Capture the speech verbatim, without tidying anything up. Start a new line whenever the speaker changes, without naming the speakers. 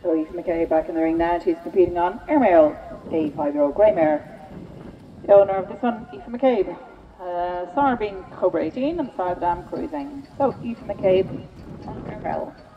So Aoife McKay back in the ring now. She's competing on Airmail, a five-year-old grey mare. The owner of this one, Aoife McCabe. Uh, Star being Cobra eighteen and Star the Dam Cruising. So Aoife McCabe on Airmail.